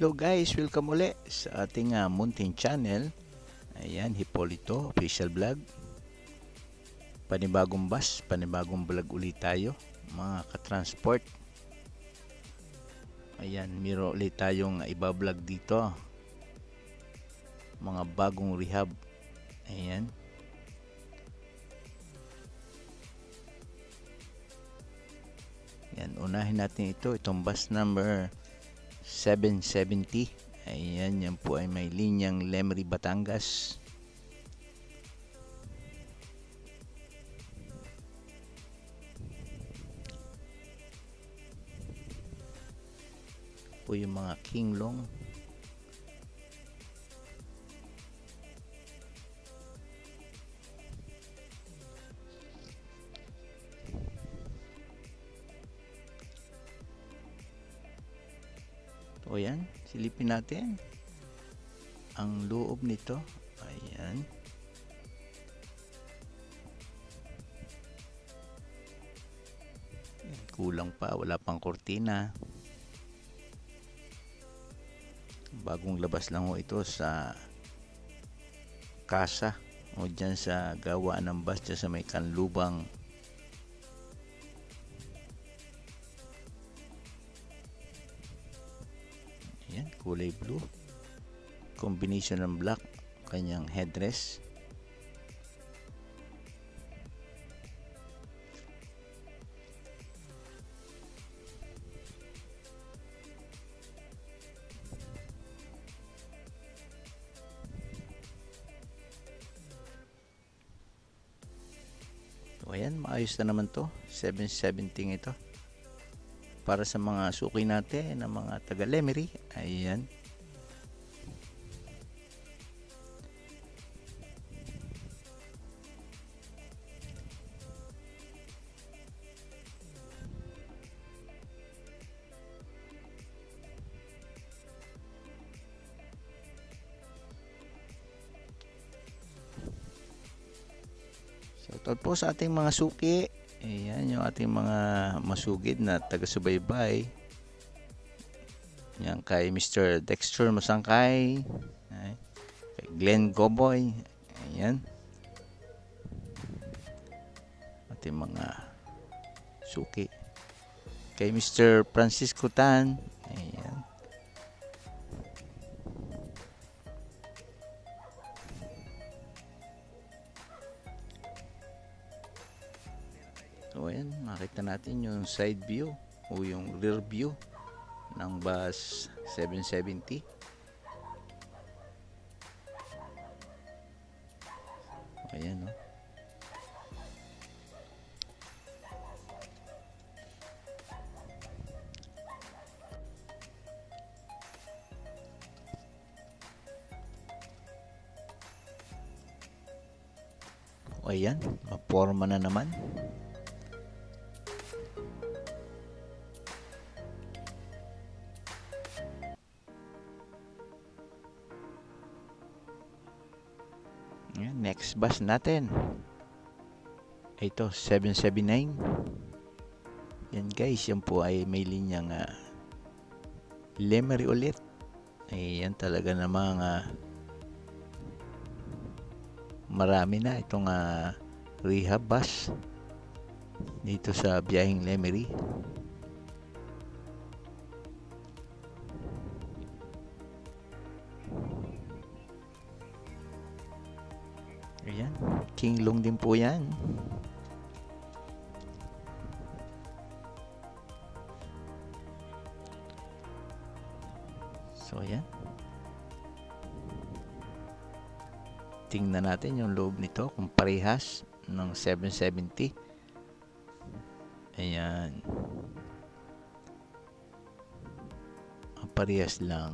Hello guys, welcome uli sa ating Mountain Channel. Ayan, Hipolito Official Vlog. Panibagong bus, panibagong vlog ulit tayo mga ka-transport. Ayan, meron ulit tayong iba-vlog dito. Mga bagong rehab. Ayan. Ayan, unahin natin itong bus number 770. Ayan, yan po ay may linyang Lemery, Batangas. Po yung mga Kinglong. O yan, silipin natin ang loob nito. Ayan. Kulang pa, wala pang kortina. Bagong labas lang ho ito sa kasa o dyan sa gawaan ng bus dyan sa may Kanlubang. Ayan, kulay blue. Combination ng black, kanyang headrest. So, ayan, maayos na naman to. 770 ito. Para sa mga suki natin, ng mga taga Lemery. Ayan. Shoutout po sa ating mga suki. Ayan, yung ating mga masugid na taga-subaybay. Yan kay Mr. Dexter Masangkay. Ay, kay Glenn Goboy. Ayan. Ating mga suki. Kay Mr. Francisco Tan. Ayan. So ayan, makita natin yung side view o yung rear view ng bus 770. Ayan, no? O ayan, maporma na naman. Next bus natin. Ito, 779. Yan guys, yan po ay may linyang Lemery ulit. Ayan talaga namang marami na itong rehab bus dito sa biyaheng Lemery. Ayan, Kinglong din po yan. So ayan, tingnan natin yung loob nito kung parehas ng 770. Ayan, parehas lang.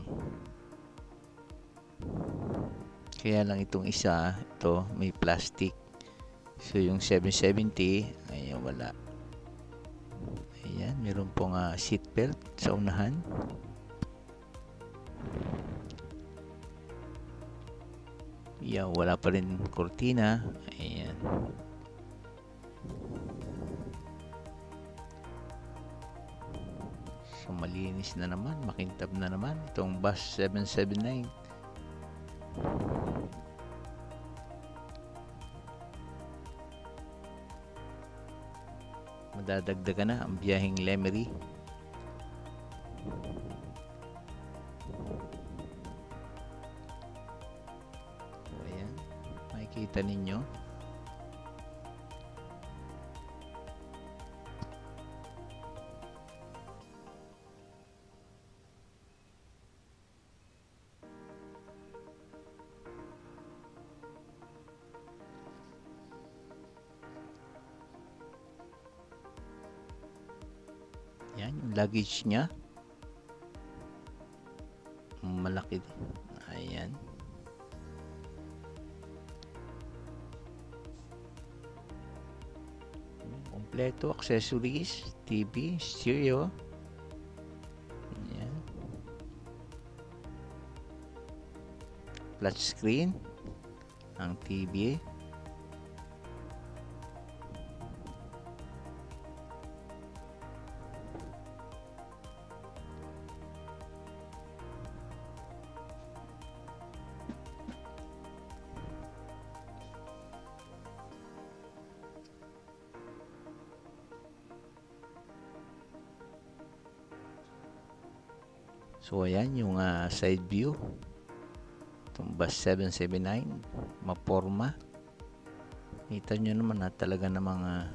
Kaya lang itong isa, ito may plastic. So yung 770, ayan, wala. Ayan, meron pong seat belt sa unahan. Ayan, wala pa rin kortina. Ayan. So malinis na naman, makintab na naman itong bus 779. Madadagdagan na ang biyaheng Lemery. So ayan, makikita ninyo. Yan, yung luggage niya. Malaki din. Ayan. Kompleto, accessories, TV, stereo. Ayan. Flat screen ang TV. So ayan yung side view. Itong bus 779, maporma. Kita nyo naman na talaga namang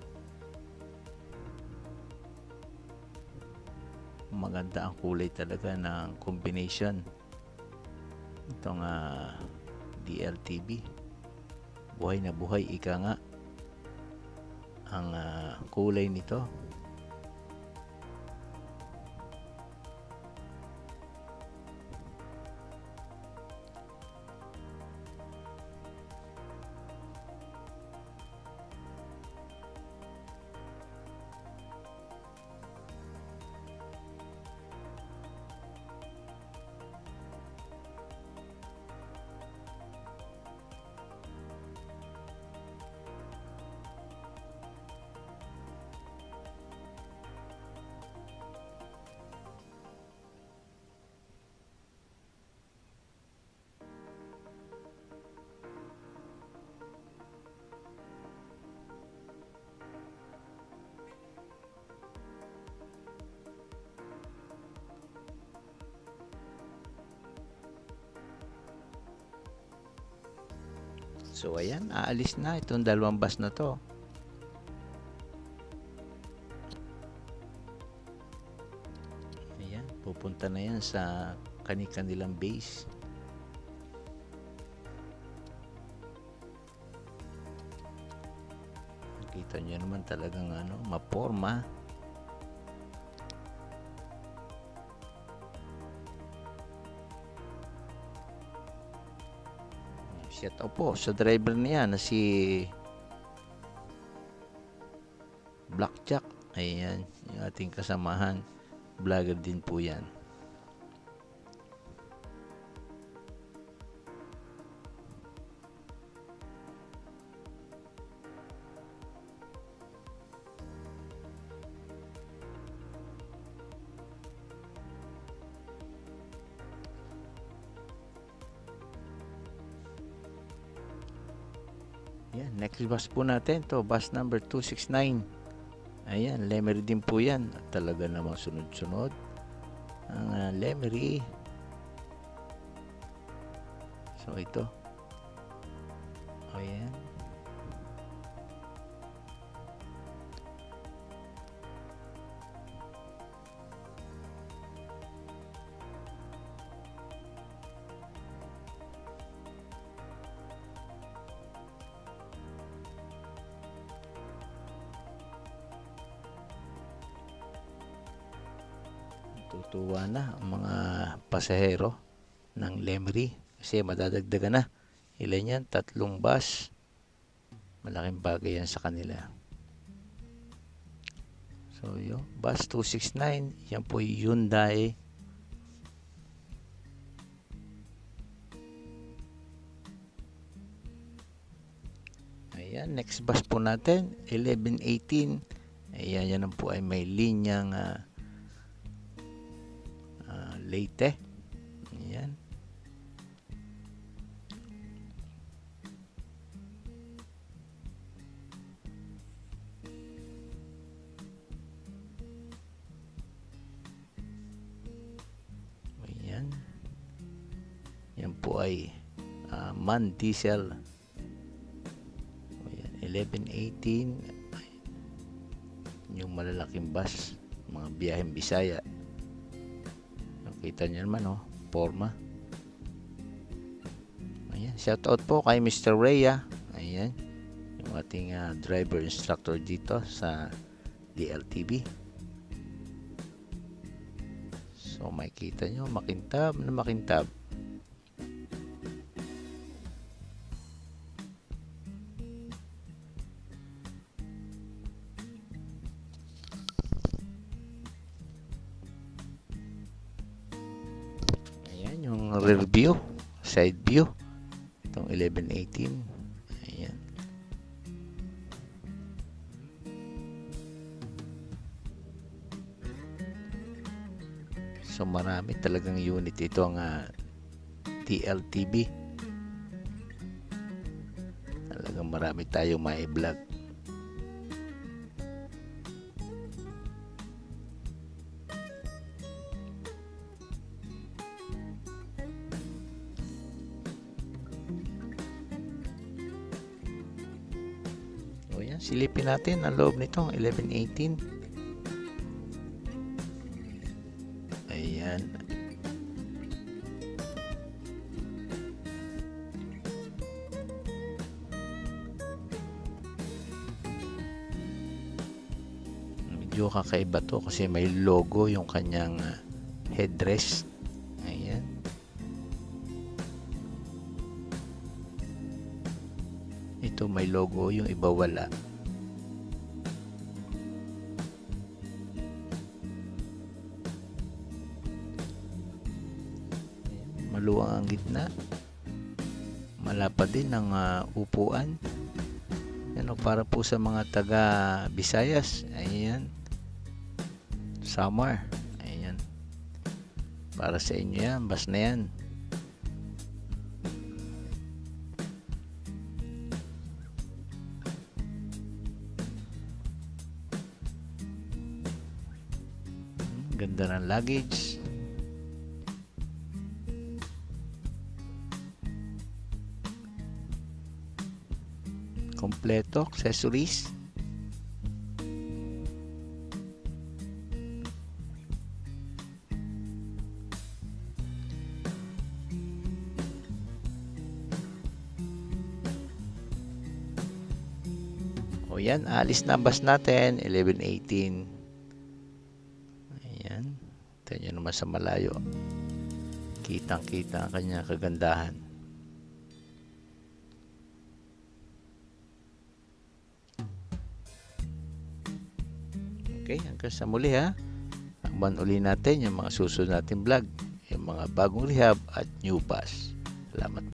maganda ang kulay talaga ng combination. Itong DLTV. Buhay na buhay, ika nga ang kulay nito. So ayan, aalis na itong dalawang bus na to. Ayan, pupunta na yan sa kanilang base. Nakita nyo naman talagang maporma. Shout out po sa driver niya na si Blackjack. Ayan, yung ating kasamahan. Vlogger din po yan. Yan, next bus po natin to, bus number 269. Ayan, Lemery din po yan. Talaga namang sunod-sunod ang Lemery. So ito. Ayan. Tutuwa na ang mga pasahero ng Lemery kasi madadagdagan na. Ilan yan? 3 bus. Malaking bagay yan sa kanila. So yun, bus 269, yan po yung Hyundai. Ayan, next bus po natin 1118. Ayan, yan po ay may linyang Leyte. Ayan. Ayan. Yan po ay MAN diesel. Ayan, 1118. Yung malalaking bus, mga biyaheng Bisaya. Nakita niyo naman, forma. Ayan, shout out po kay Mr. Rhea. Ayan, yung ating driver instructor dito sa DLTV. So makikita nyo, makintab na makintab. Ayan yung rear view, side view. Itong 1118. Ayan. So marami talagang unit ito ang DLTV. Talagang marami tayong mai-vlog. O yan, silipin natin ang loob nitong 1118. Ayan. Medyo kakaiba to kasi may logo yung kanyang headrest. Ayan. Ito may logo, yung iba wala. Maluwang ang gitna. Malapad din ang upuan. Yan, para po sa mga taga Visayas. Ayan. Summer. Ayan. Para sa inyo yan. Bas na yan. Ganda ng luggage. Kompleto, accessories. O yan, alis na bus natin, 1118. Ayan. Tignan nyo naman sa malayo. Kitang-kita ang kanyang kagandahan. Okay, hanggang sa muli Takban uli natin yung mga susunod nating vlog. Yung mga bagong rehab at new bus. Salamat.